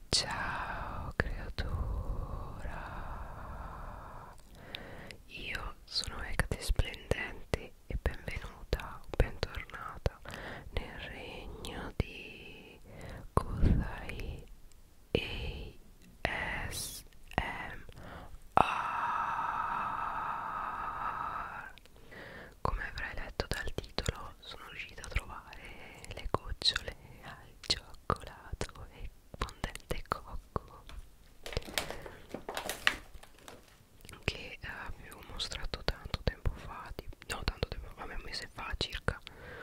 Ciao creatura, io sono Ecate Splendente e benvenuta o bentornata nel regno di Kuzai ASMR. Come avrai letto dal titolo, sono riuscita a trovare le gocciole al cioccolato e fondente cocco che avevo mostrato tanto tempo fa, no tanto tempo fa, un mese fa circa.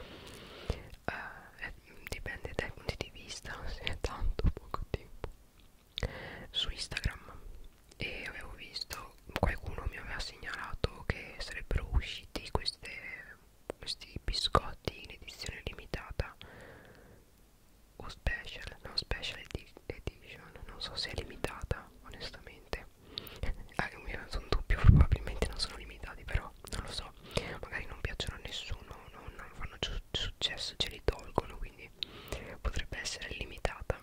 Dipende dai punti di vista, se è tanto o poco tempo, su Instagram. E avevo visto, qualcuno mi aveva segnalato che sarebbero usciti questi biscotti in edizione limitata o special, no, edition, non so se è limitata onestamente. Mi è venuto un dubbio, probabilmente non sono limitati, però non lo so, magari non piacciono a nessuno, non fanno successo, ce li tolgono, quindi potrebbe essere limitata.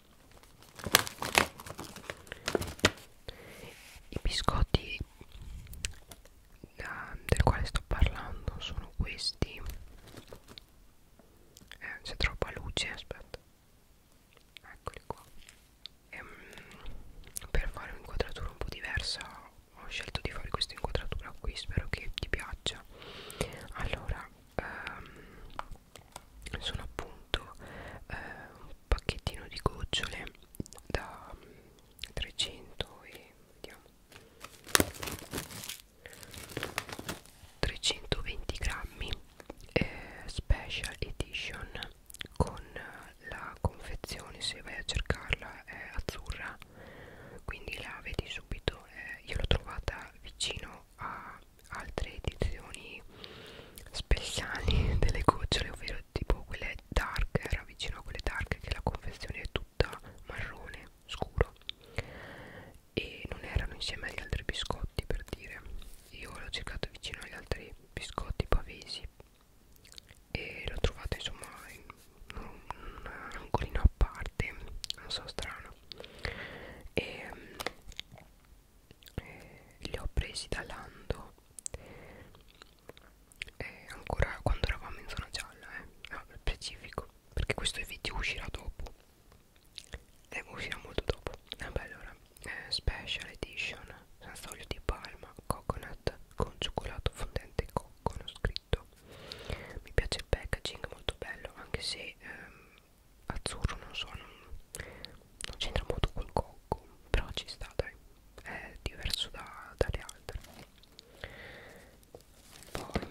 I biscotti del quale sto parlando sono questi. C'è troppa luce, aspetta, eccoli qua. Per fare un'inquadratura un po' diversa ho scelto di fare questa inquadratura qui, spero che ti piaccia. Allora, sono appunto un pacchettino di gocciole da 300 e vediamo 320 grammi, special edition, con la confezione, se vai a cercarla, è azzurra, quindi la vedi subito. Io l'ho trovata vicino a altre edizioni speciali delle gocciole, ovvero tipo quelle dark, era vicino a quelle dark che la confezione è tutta marrone scuro e non erano insieme agli altri biscotti, per dire. Io l'ho cercato vicino agli altri biscotti pavesi e l'ho trovato insomma in un angolino a parte, non so, strano. E li ho presi da Lando, ancora quando eravamo in zona gialla, no, specifico, perché questo video uscirà dopo, uscirà molto dopo. Vabbè, allora, special edition senza olio di palma, coconut con cioccolato fondente cocco, hanno scritto. Mi piace il packaging, molto bello, anche se azzurro, non so, non c'entra molto col cocco, però ci sta, dai, è diverso dalle altre. Poi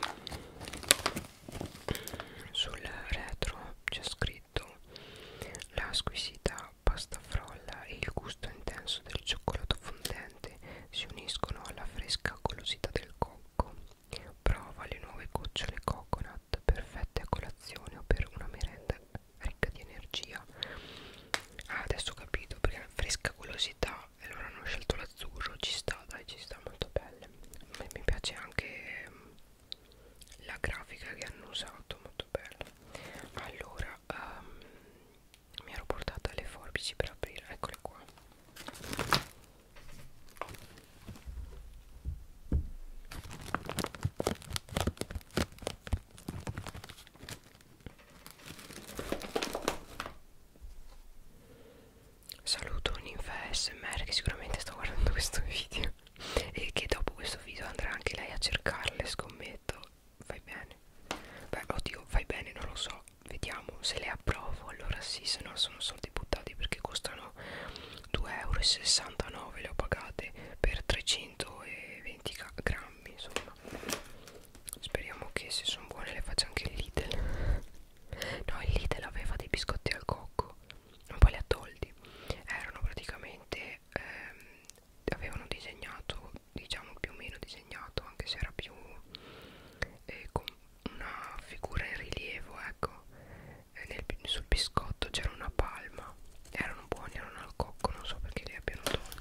sul retro c'è scritto: la squisita pasta frolla e il gusto intenso del cioccolato fondente si uniscono alla fresca golosità del cocco. Prova le nuove gocciole coconut, perfette a colazione o per una merenda ricca di energia. Ah, adesso ho capito perché la fresca golosità, e allora hanno scelto l'azzurro. Ci sta, dai, ci sta, molto belle. Mi piace anche la grafica che hanno usato, molto bella. Allora, mi ero portata le forbici per aprire, eccole qua. Saluto Ninfa ASMR che sicuramente sta guardando questo video e che dopo questo video andrà anche lei a cercarle, scommetto. Fai bene. Beh, oddio, fai bene, non lo so. Vediamo se le approvo, allora sì, se no sono soldi buttati, perché costano 2,69 €, le ho pagate per 320 grammi, insomma. Speriamo che se sono buone le faccia anche il Lidl. No, il Lidl aveva dei biscotti al cocco, ma poi li ha tolti. Erano praticamente, avevano disegnato, diciamo più o meno disegnato, anche se era più con una figura in rilievo, ecco, sul biscotto c'era una palma. Erano buoni, erano al cocco, non so perché li abbiano tolti.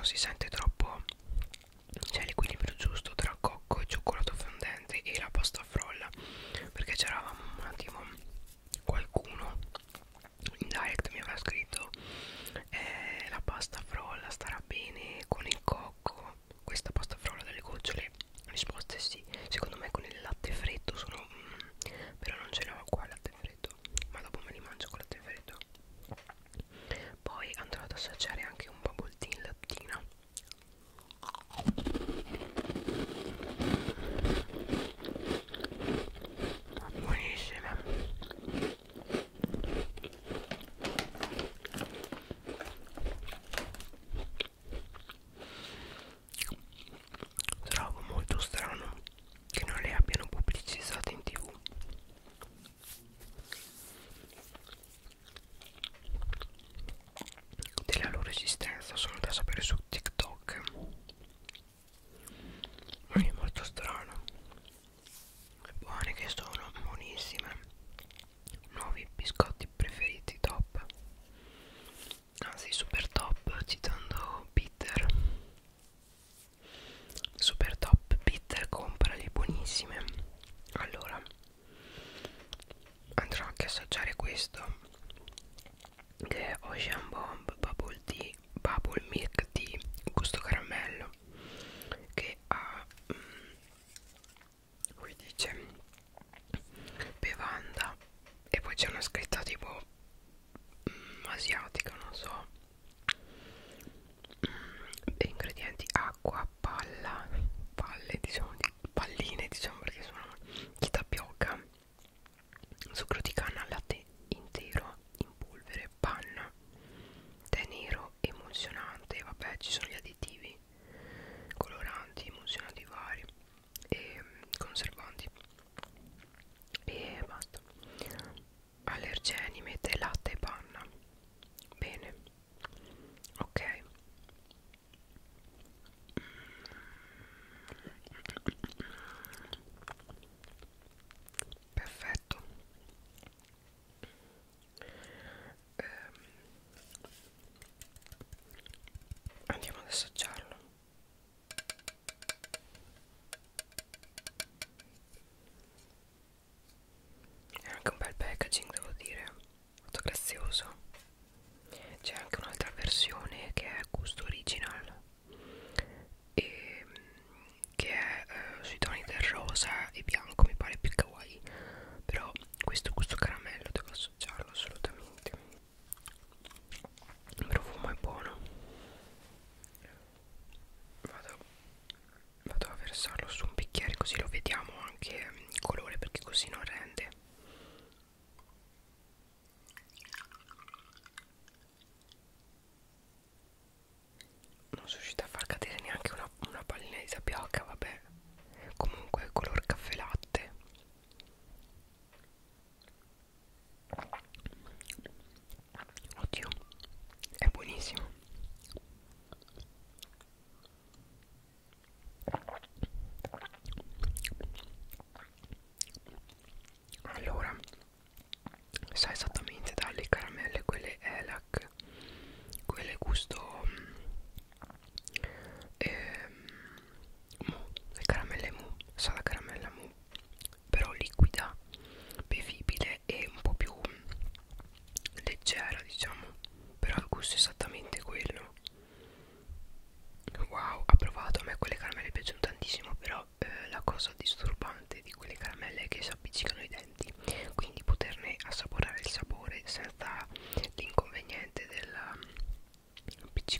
si sente troppo, c'è l'equilibrio giusto tra cocco e cioccolato fondente e la pasta frolla, perché c'era un attimo qualcuno in direct mi aveva scritto la pasta frolla starà bene con il cocco, questa pasta frolla delle gocciole. La risposta è sì, secondo me con il latte freddo sono però non ce l'ho qua il latte freddo, ma dopo me li mangio con il latte freddo. Poi andrò ad assaggiare anche un bubble tea in lattina. Buonissime. Trovo molto strano che non le abbiano pubblicizzate in TV. Della loro esistenza sono da sapere su TikTok. È molto strano. Buone che sono, buonissime. Nuovi biscotti preferiti top, anzi super top, citando Peter. Super top Peter, comprali, buonissime. Allora andrò anche a assaggiare questo che è Ocean Bomb Bubble Tea, Bubble Milk Tea gusto caramello, che ha qui dice bevanda e poi c'è una scritta tipo asiatica, non so. Ingredienti: acqua, palle diciamo, palline diciamo, perché sono di tapioca, zucchero di canna, latte intero in polvere, panna, tè nero, emulsionante, vabbè ci sono gli additivi, coloranti, emulsionanti vari e conservanti e basta. Allergeni, mette latte e panna. Bene, ok. Perfetto. Andiamo ad assaggiarlo. È anche un bel packaging, devo dire, molto grazioso. C'è anche un'altra versione che è gusto original e che è sui toni del rosa e bianco, mi pare più kawaii, però questo gusto caramello devo assaggiarlo assolutamente. Il profumo è buono. Vado a versarlo su un bicchiere così lo vediamo anche il colore, perché così non rende. Non sono riuscita a far cadere neanche una pallina di tapioca, vabbè. Comunque color caffè latte. Oddio, è buonissimo. Allora, sa esattamente dalle caramelle, quelle Elac, quelle gusto mu, le caramelle mu, sa la caramella mu, però liquida, bevibile e un po' più leggera, diciamo, però il gusto è esattamente quello. Wow, ha provato, a me quelle caramelle piacciono tantissimo, però la cosa disturbante di quelle caramelle è che si appiccicano i denti, quindi poterne assaporare il sapore senza l'inconveniente dell'appiccicamento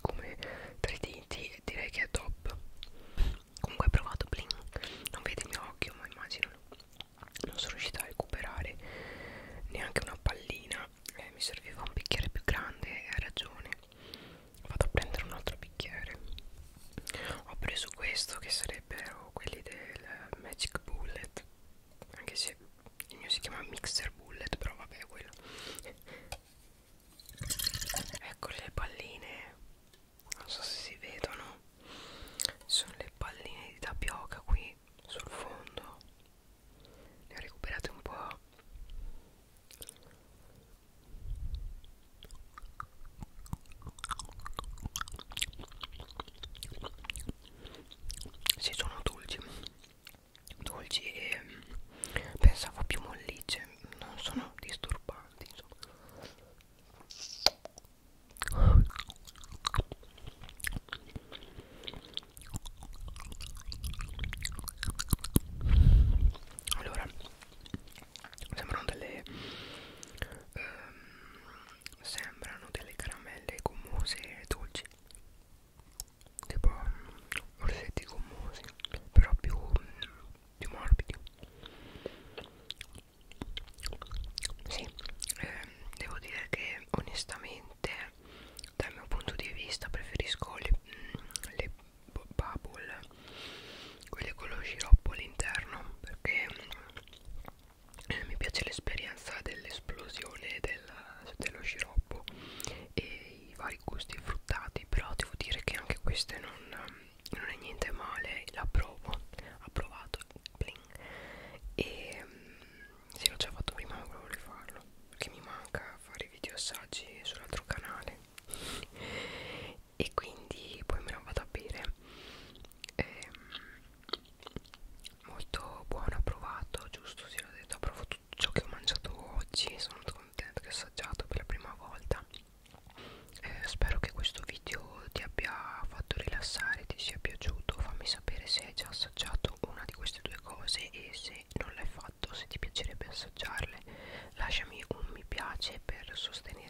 queste non è niente male, la provo, approvato, bling. E sì, l'ho già fatto prima ma volevo rifarlo perché mi manca fare i video assaggi sull'altro canale e quindi poi me la vado a bere. Molto buono, approvato, giusto, sì, l'ho detto, approvo tutto ciò che ho mangiato oggi, sono molto contenta che ho assaggiato per la prima volta. Spero che questo video ti abbia fatto rilassare, ti sia piaciuto. Fammi sapere se hai già assaggiato una di queste due cose e se non l'hai fatto, se ti piacerebbe assaggiarle. Lasciami un mi piace per sostenere